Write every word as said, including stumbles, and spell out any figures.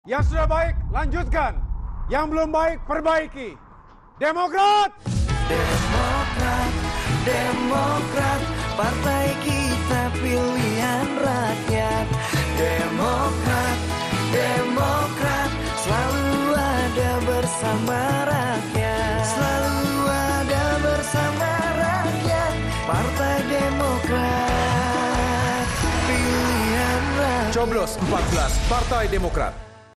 Yang sudah baik, lanjutkan. Yang belum baik, perbaiki. Demokrat! Demokrat, Demokrat, partai kita pilihan rakyat. Demokrat, Demokrat, selalu ada bersama rakyat. Selalu ada bersama rakyat. Partai Demokrat, pilihan rakyat. Coblos empat belas Partai Demokrat.